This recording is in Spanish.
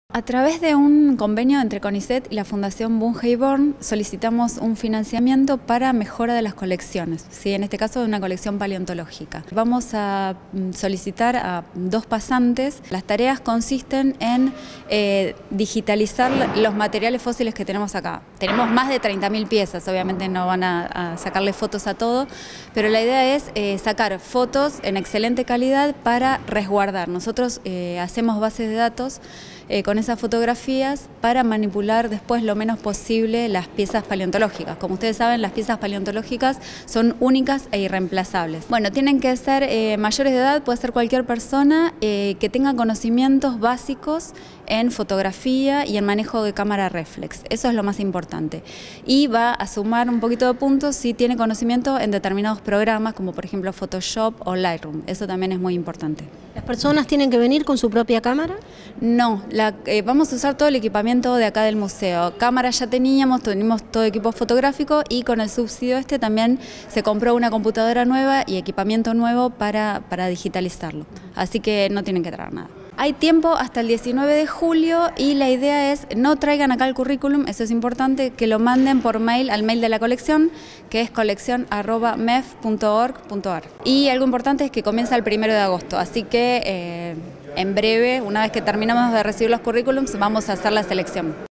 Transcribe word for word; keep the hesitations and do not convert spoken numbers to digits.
A través de un convenio entre CONICET y la Fundación Bunge y Born solicitamos un financiamiento para mejora de las colecciones, ¿sí? En este caso de una colección paleontológica. Vamos a solicitar a dos pasantes. Las tareas consisten en eh, digitalizar los materiales fósiles que tenemos acá. Tenemos más de treinta mil piezas, obviamente no van a, a sacarle fotos a todo, pero la idea es eh, sacar fotos en excelente calidad para resguardar. Nosotros eh, hacemos bases de datos Eh, con esas fotografías para manipular después lo menos posible las piezas paleontológicas. Como ustedes saben, las piezas paleontológicas son únicas e irreemplazables. Bueno, tienen que ser eh, mayores de edad, puede ser cualquier persona eh, que tenga conocimientos básicos en fotografía y en manejo de cámara reflex. Eso es lo más importante. Y va a sumar un poquito de puntos si tiene conocimiento en determinados programas, como por ejemplo Photoshop o Lightroom. Eso también es muy importante. ¿Las personas tienen que venir con su propia cámara? No, la, eh, vamos a usar todo el equipamiento de acá del museo. Cámara ya teníamos, tenemos todo equipo fotográfico y con el subsidio este también se compró una computadora nueva y equipamiento nuevo para, para digitalizarlo. Así que no tienen que traer nada. Hay tiempo hasta el diecinueve de julio y la idea es no traigan acá el currículum, eso es importante, que lo manden por mail al mail de la colección, que es colección arroba mef punto org punto ar. Y algo importante es que comienza el primero de agosto, así que eh, en breve, una vez que terminamos de recibir los currículums, vamos a hacer la selección.